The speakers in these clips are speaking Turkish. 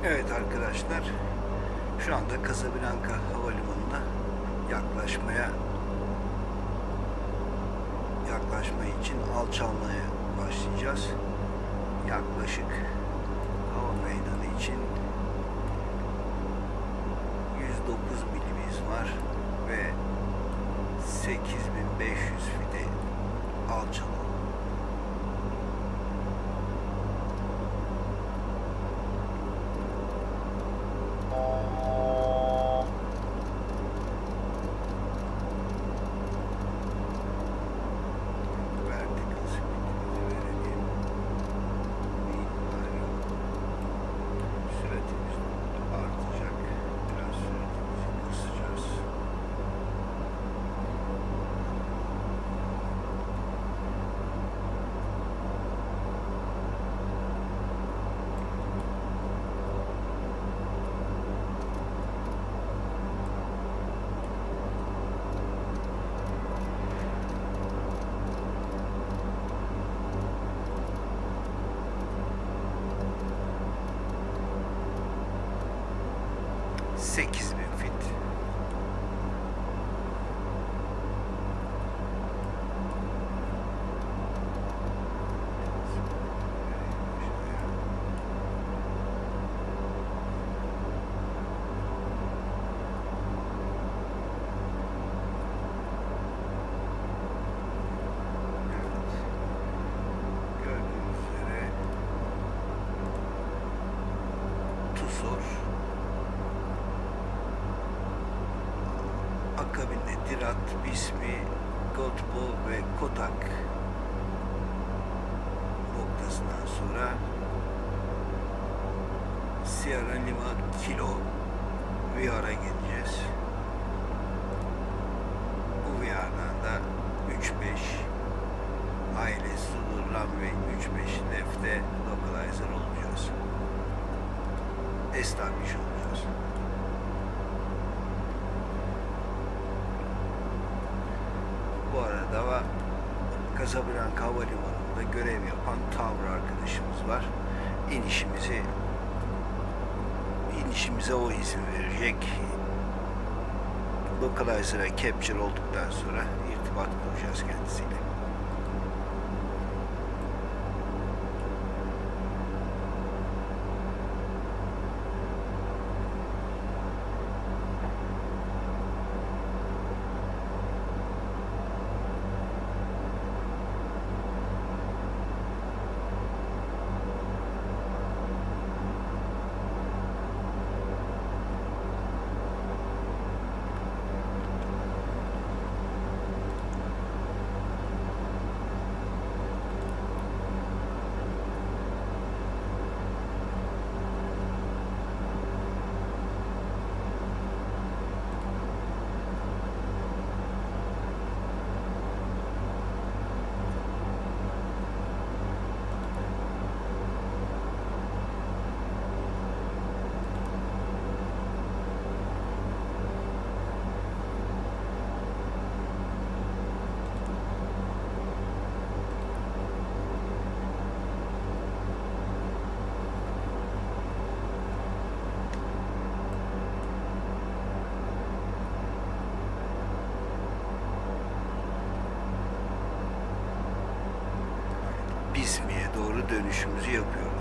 Evet arkadaşlar, şu anda Casablanca Havalimanı'na yaklaşma için alçalmaya başlayacağız. Yaklaşık hava meydanı için 109 milimiz var ve 8500 fite alçalım. Akabinde Dirat, Bismi, Gotbo ve Kotak noktasından sonra Sierra Lima Kilo Viyar'a gideceğiz. Bu Viyar'dan da 3-5 aile Sudurlan ve 3-5 Nef'te localizer olacağız. Establish olacağız. Bu arada Casablanca Havalimanı'nda görev yapan Tower arkadaşımız var. İnişimize o izin verecek. Localizer'a capture olduktan sonra irtibat kuracağız kendisiyle. Bismi'ye doğru dönüşümüzü yapıyoruz.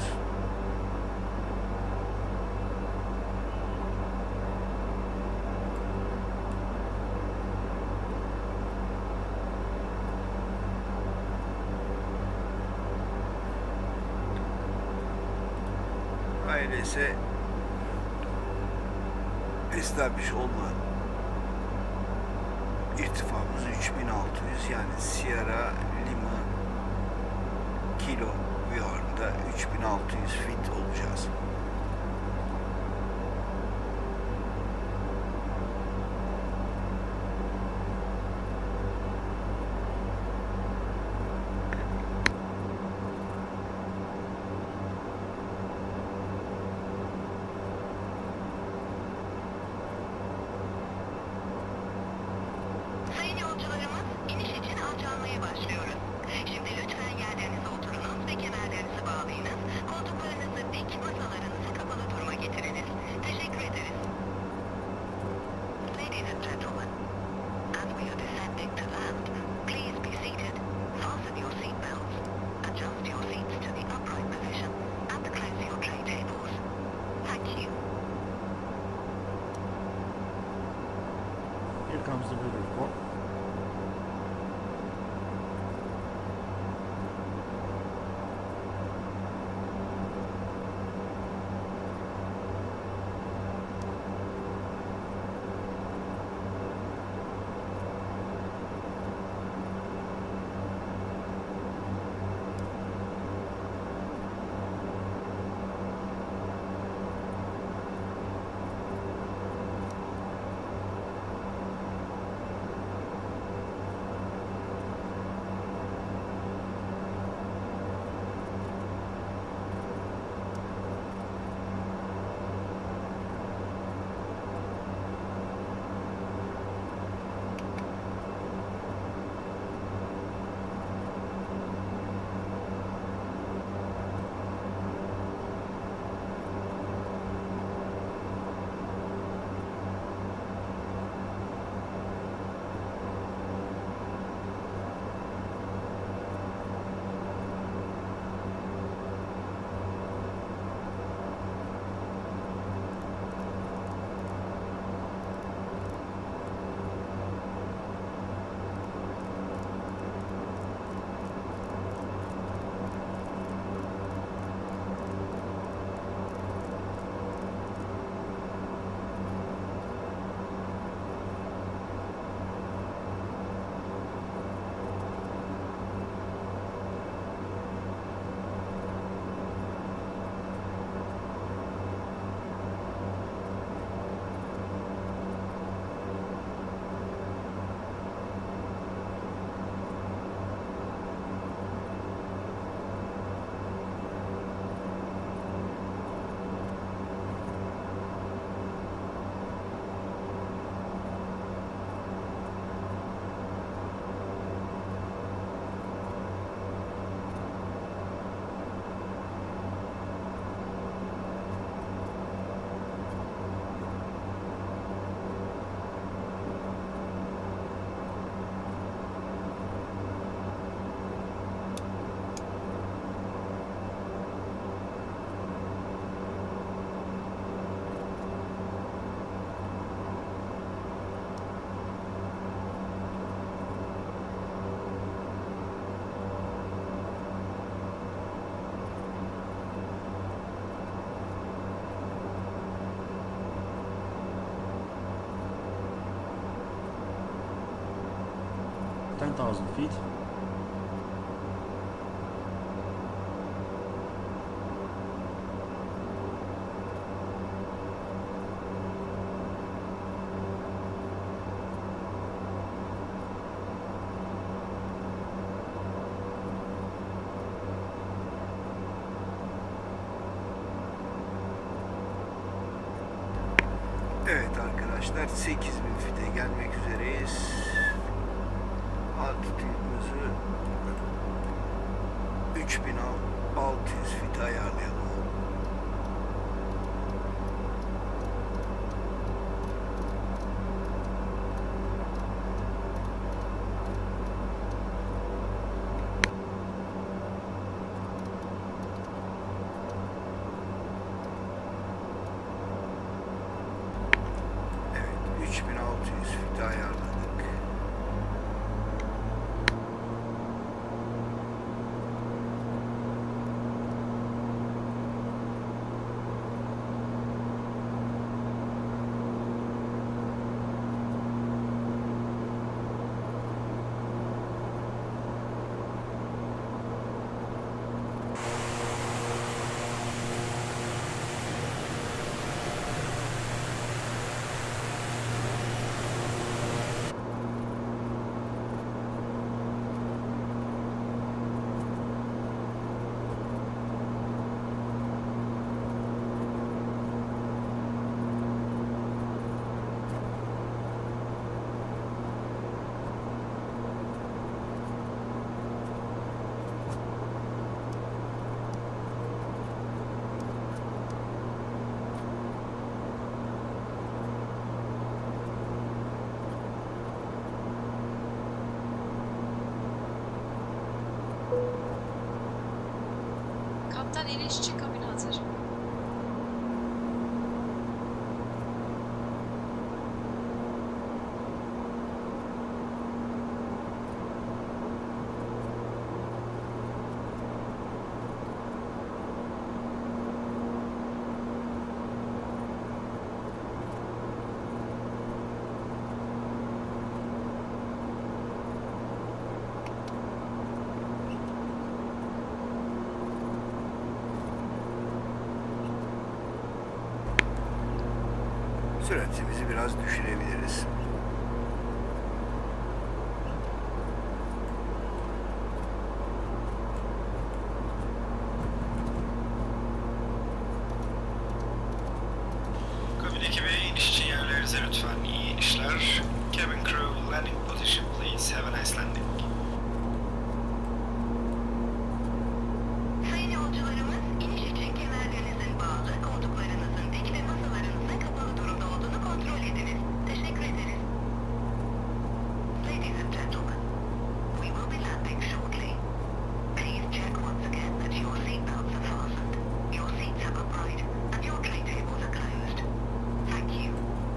Ailesi establish olma irtifamız 3600, yani Sierra Lima Kilo Viyar'da 3600 fit olacağız. Sayın yolcularımız, iniş için alçalmaya başlıyoruz. Şimdi lütfen yerlerinize oturunuz ve kemerlerinizi bağlayınız. Koltuklarınızı dik, masalarınızı 1,000 feet. Evet arkadaşlar, 8000 fite gelmek üzereyiz. Altitude'umuzu 3600 fite ayarlayalım. Evet, 3600 fite ayarladık. Kaptan iniş için kabin hazır. Süratimizi biraz düşürebiliriz. Kabin ekibi iniş için yerlerinize lütfen iyi inişler. Cabin crew landing position please. Have a nice landing. Sayın yolcularımız, iniş için kemerlerinizin bağlı, koltuklarınızın dik ve masalarınızın kapalı durumda olduğunu kontrol ediniz. Teşekkür ederiz. Ladies and gentlemen, we will be landing shortly. Please check once again that your seatbelts are fastened, your seats are upright, and your tray tables are closed. Thank you.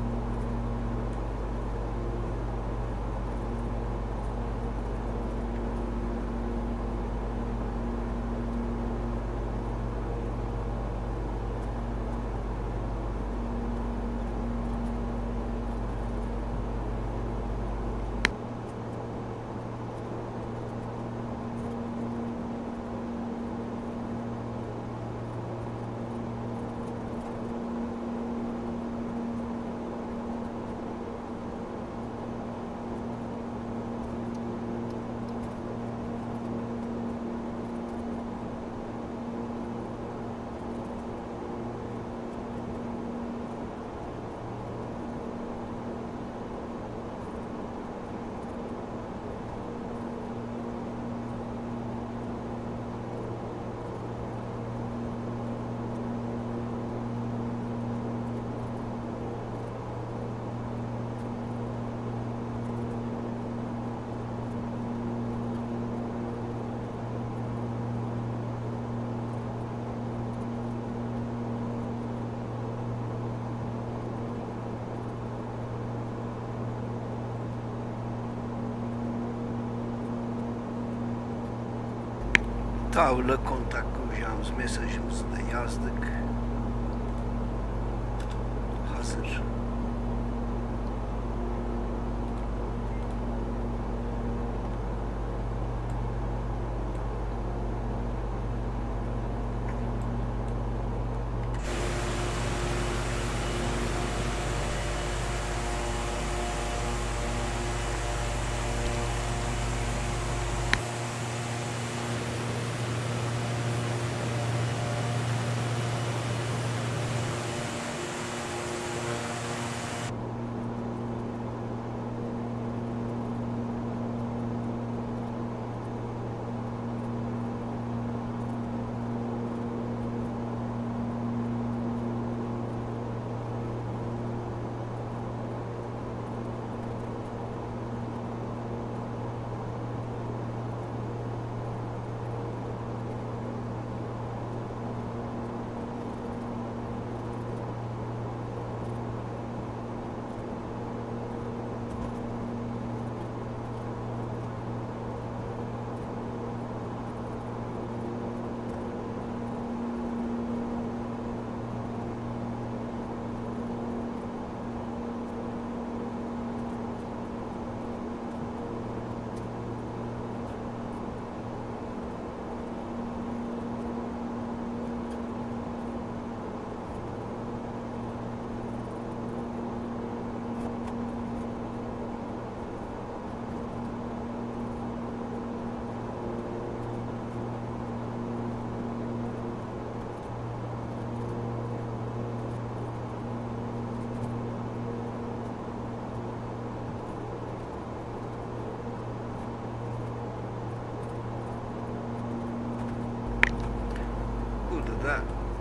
Tower'la kontak kuracağımız mesajımızı da yazdık. Hazır.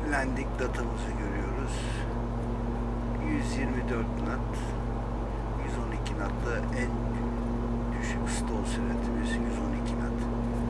landing datamızı görüyoruz. 124 knot, 112 knot'ta en düşük stall süratimiz 112 knot.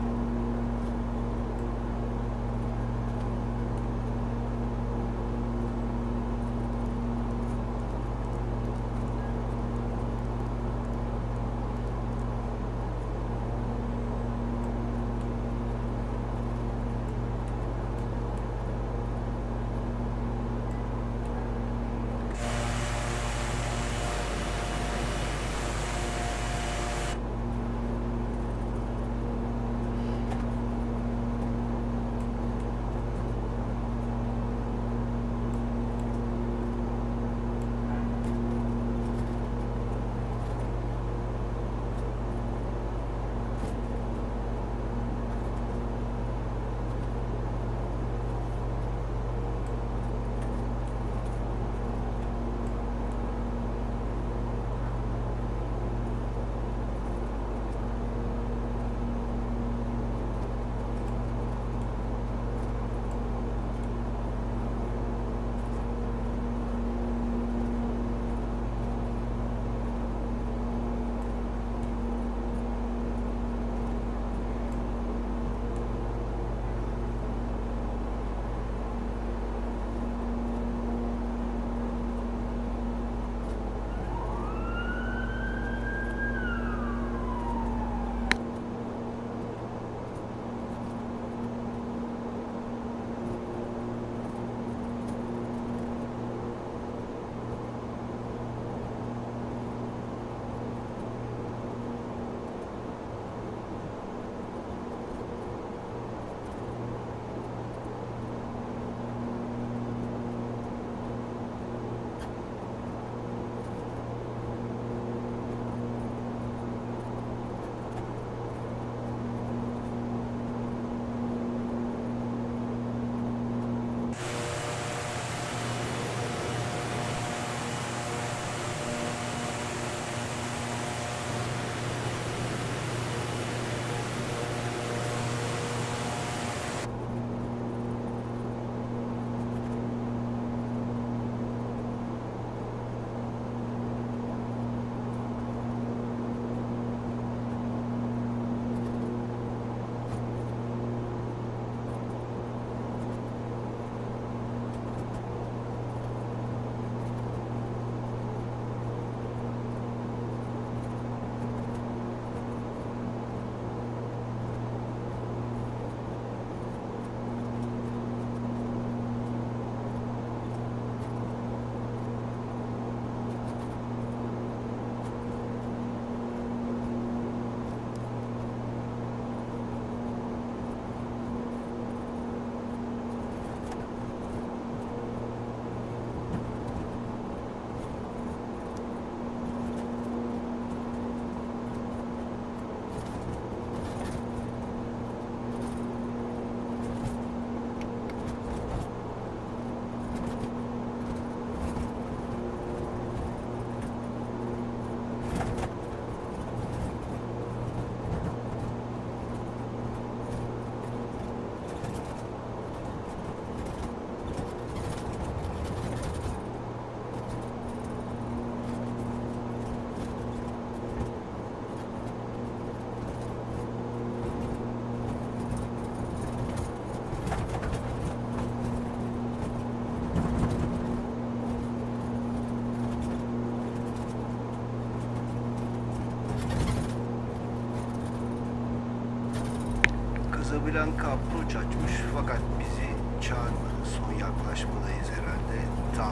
Casablanca approach açmış fakat bizi çağırmadı. Son yaklaşmadayız herhalde.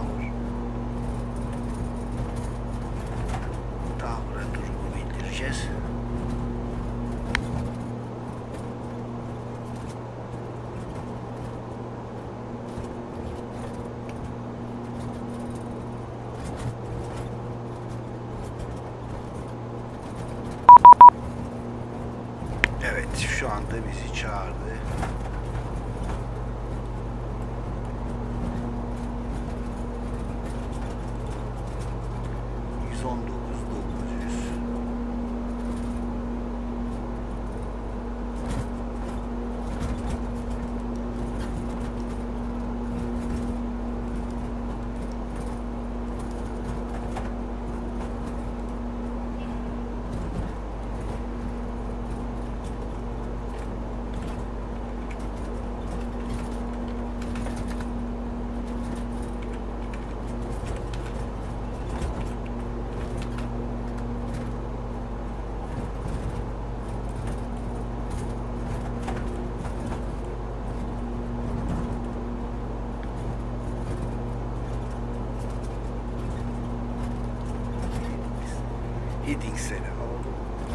Tower'a durumu bildireceğiz. Evet, şu anda bizi çağırdı. Hiddings'leri alalım.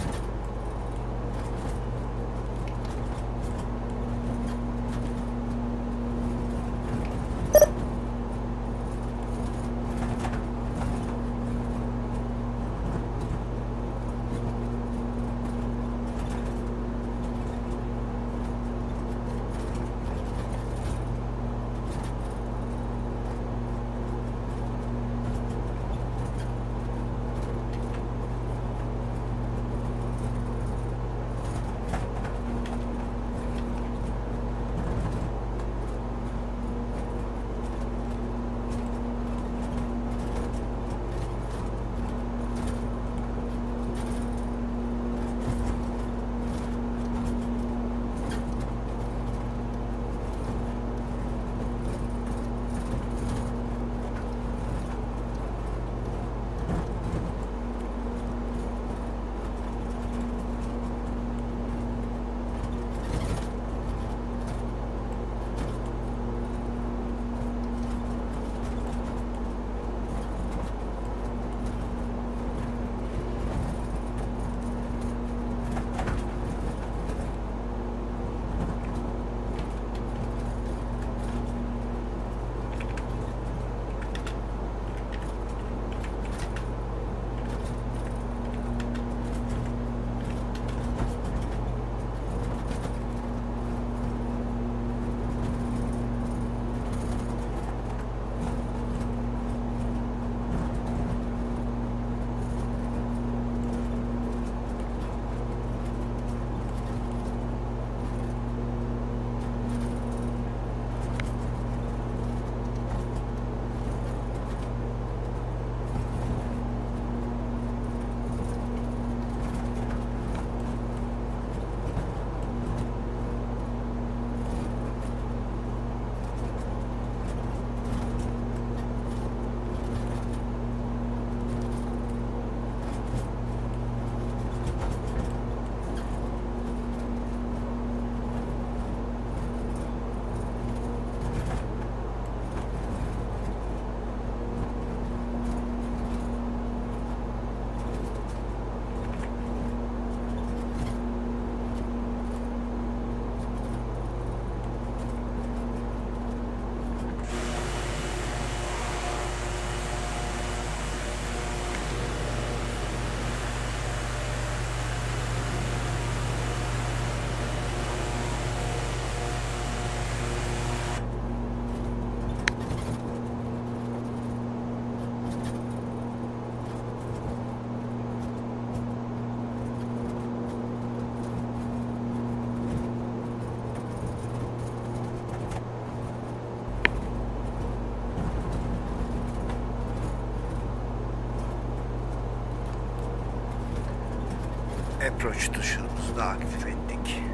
Approach tuşumuzu da aktif ettik.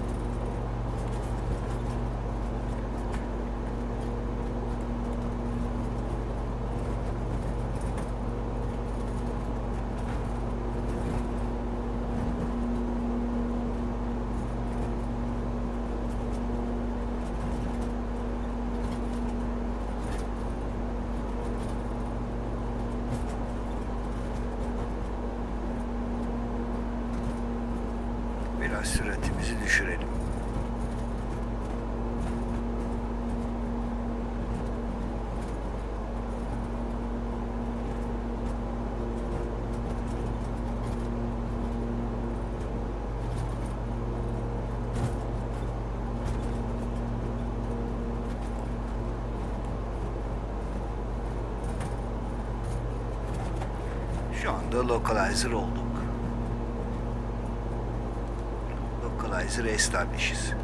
Biraz süratimizi düşürelim. Şu anda localizer olduk. Localizer establishes.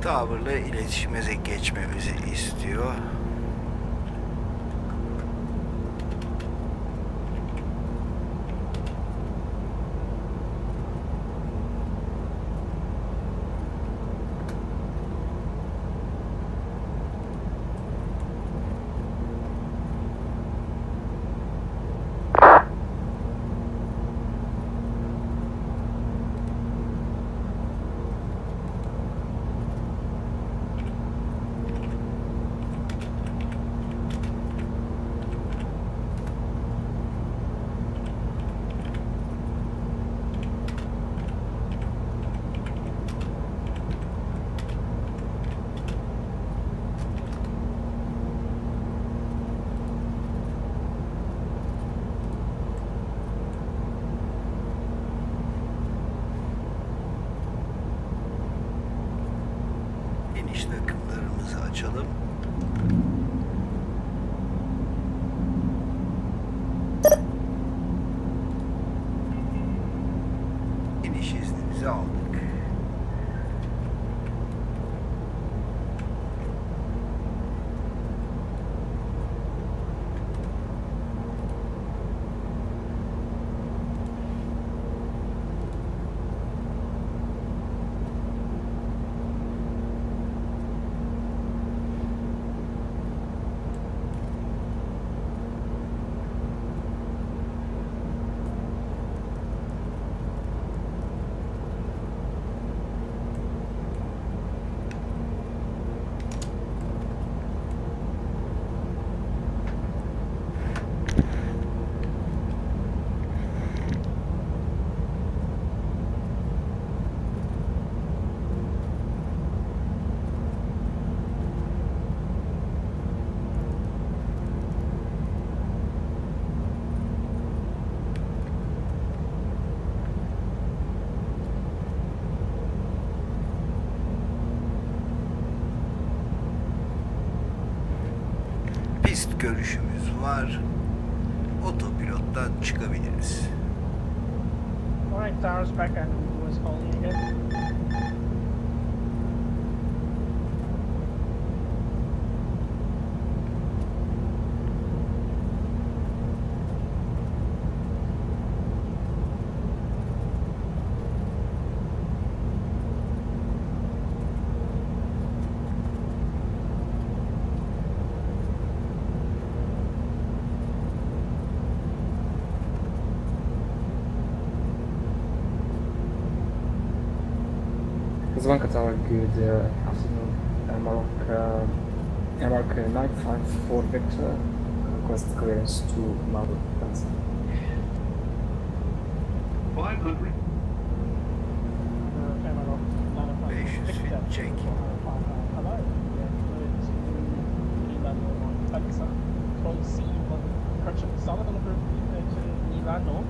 Tower'la iletişime geçmemizi istiyor. İniş takımlarımızı açalım. İniş iznimizi aldık. Pist görüşümüz var. Otopilottan çıkabiliriz. Alright, towers back and was calling again. Zvonka Tower, good afternoon. Mark 954 Victor, request clearance to Mount Panzer. 500. 500 feet check. Hello. Sullivan Group to Milano,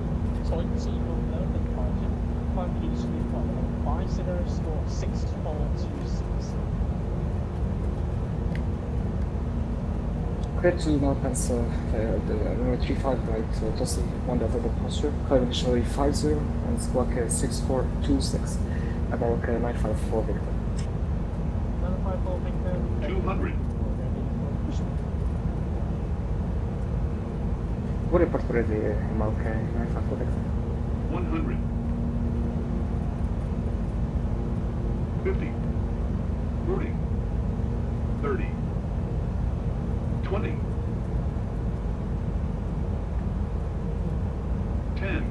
5-0 score 6426. Clear to Mount Panzer, the runway 35 right, just one of the posture, clear initially 50 and squawk 6426, America 954 Victor. 954 Victor. 200. What report for the America 954 Victor? 100. 50. 40. 30. 20. 10.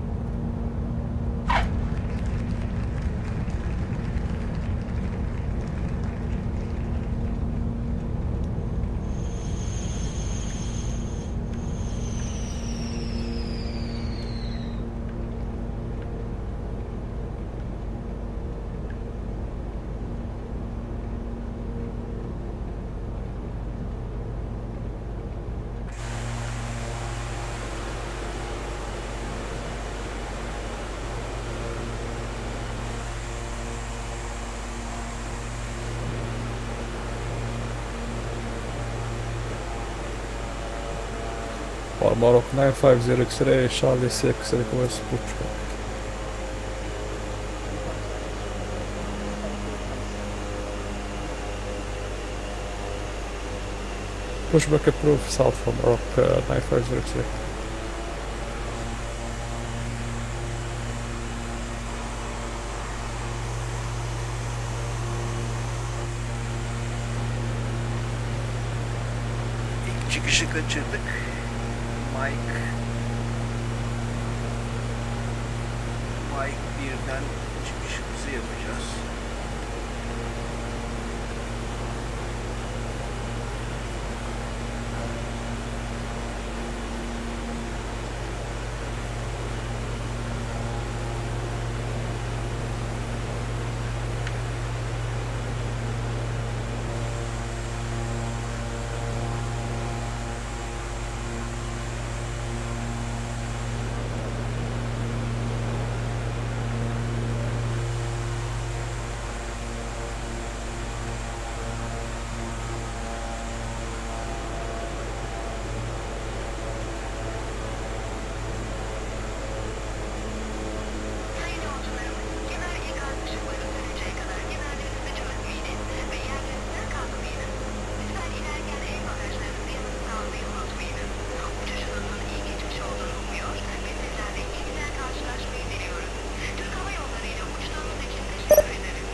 Marok 950 X-ray, Charlie 6 request pushback. Pushback approved south from Rock 9503. İlk çıkışı kaçırdık. Mike birden çıkışımızı yapacağız. Sayın yolcularım, kemer ikaz ışıkları söneceği kadar kemerlerinizi çözmeyiniz ve yerlerinizden kalkmayınız. Lütfen inerken el bagajlarınızı yanınıza almayı unutmayınız. Uçuşunuzun iyi geçmiş olduğunu umuyor ve sizlerle yeniden karşılaşmayı diliyoruz. Türk Hava Yolları ile uçtuğunuz için teşekkür ederiz.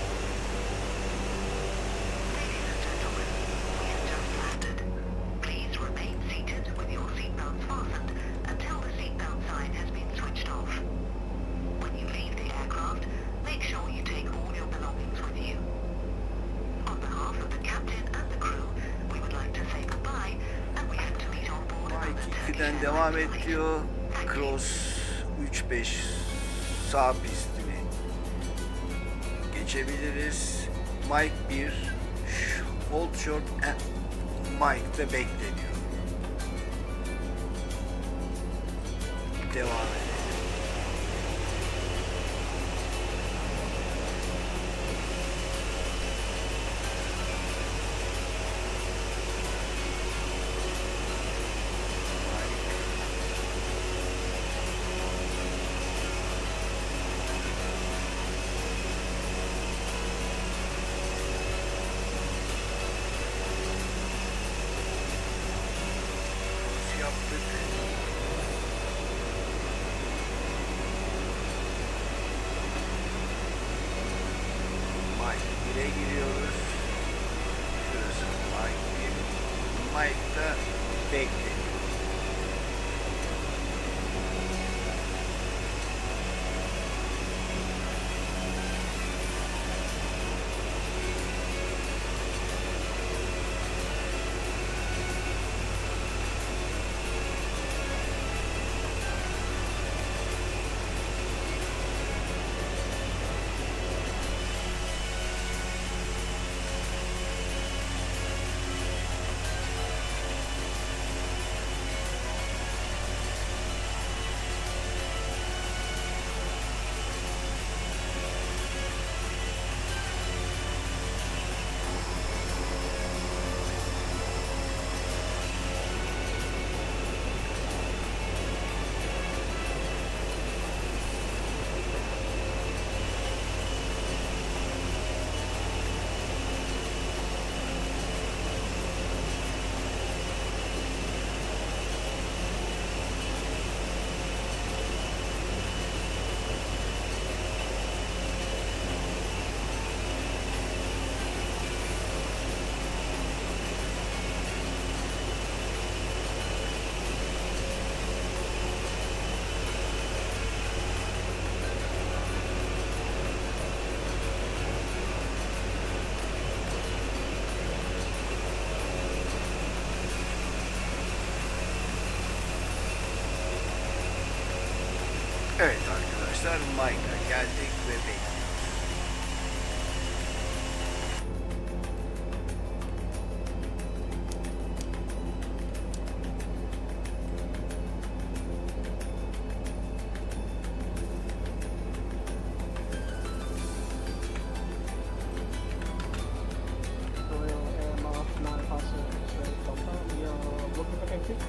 Ladies and gentlemen, we have just landed. Please remain seated with your seatbelts fastened until the seatbelt sign has been switched off. When you leave the aircraft, make sure you take all your belongings with you. On behalf of the captain and the crew, we would like to say goodbye and we hope to meet on board Mike another Turkish 2'den Airlines devam flight. ediyor. Cross 3-5 sağ pistini geçebiliriz. Mike 1 hold short and Mike de bekleniyor. Devam edelim. Yaptık. Mike 1'e giriyoruz. Şurası Mike 1. Mike da bekleniyor. Evet arkadaşlar, Mike'a geldik ve bekliyoruz. Royal Air Mark 9 Passenger X-ray Delta. We are looking for entry.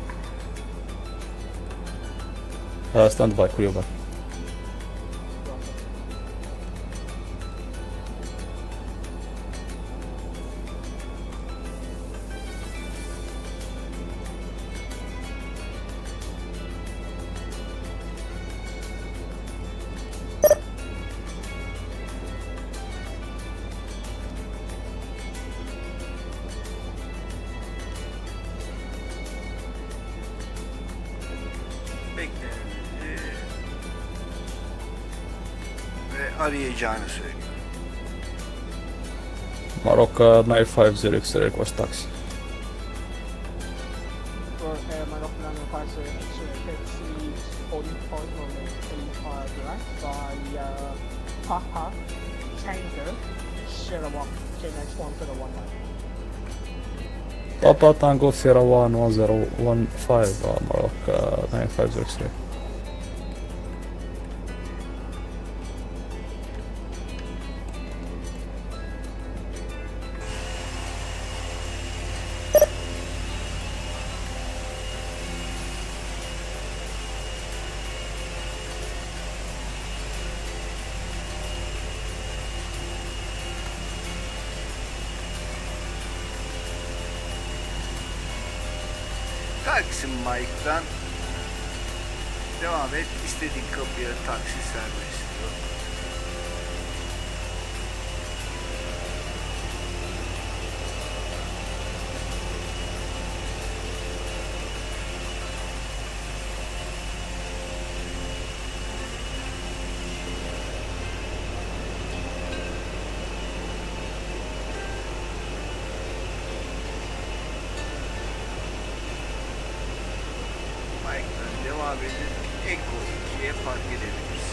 Stand by, clear back. arayacağını söylüyor. Morocco 950 X-ray request taxi. For Morocco Landing Parcel X-ray holding point on the 85 right by Papa Tango Sierra 1 KNX 1001. Papa Tango Sierra 1 1015 Morocco 950 X-ray. Taksim Mike'dan devam et. İstediğin kapıya taksi serbest diyor. Mike'dan devam edin. Echo 2'ye park edebiliriz.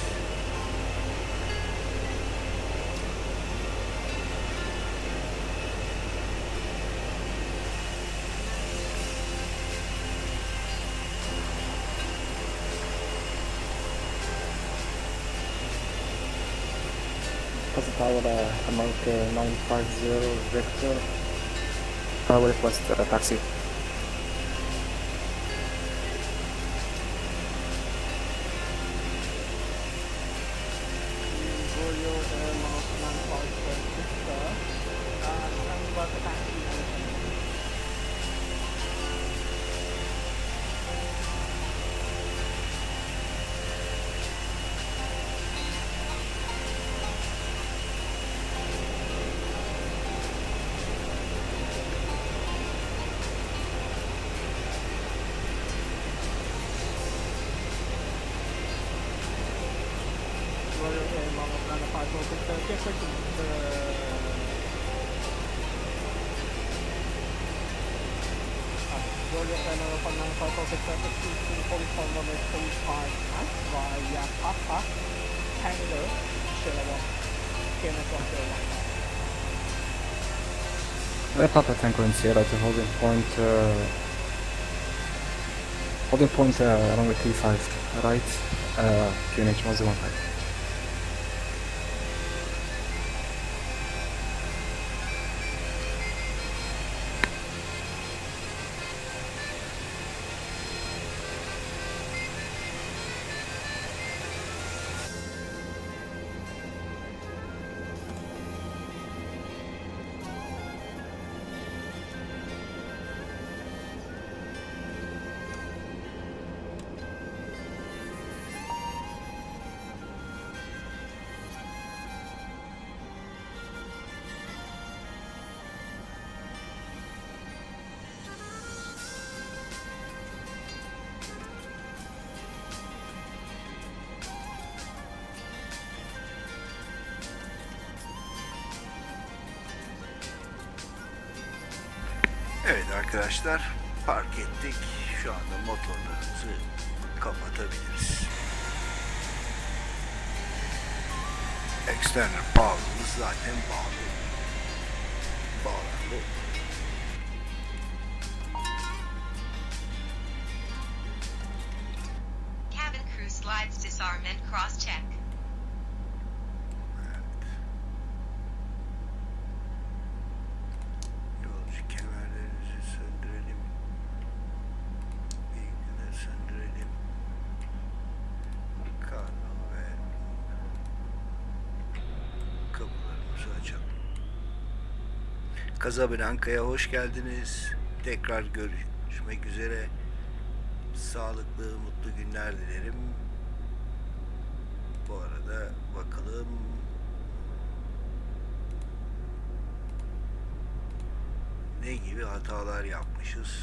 Pacific Tower, America 950 Victor. Request taxi. Royal Morocco Landing Parcel Victor. Standing by the taxi. Royal Morocco Landing Parcel Victor. Get taken Royal Morocco Landing Parcel Victor. 1644 on the 35 right by Papa Tango Sierra 1 KNX 101. Papa Tango in Sierra to holding point runway 35 right, QNH 115. Evet arkadaşlar, park ettik. Şu anda motorlarımızı kapatabiliriz. External power'ımız zaten bağlandı. Cabin crew slides disarmament cross-check. Yolcu kemerlerinizi söndürelim. Bilgileri söndürelim. Karnı ve kapılarımızı açalım. Casablanca'ya hoş geldiniz. Tekrar görüşmek üzere. Sağlıklı, mutlu günler dilerim. Bu arada bakalım. Ne gibi hatalar yapmışız?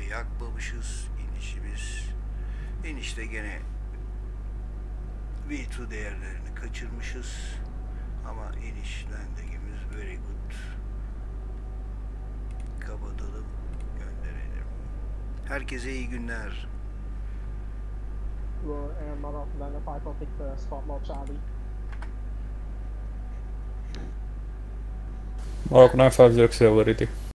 yakmamışız. İnişte gene V2 değerlerini kaçırmışız. Ama iniş landingimiz very good. Kapatalım, gönderelim. Herkese iyi günler. Air Model Commander 546 Spot Mode Charlie. Mark 950 Auxiliary.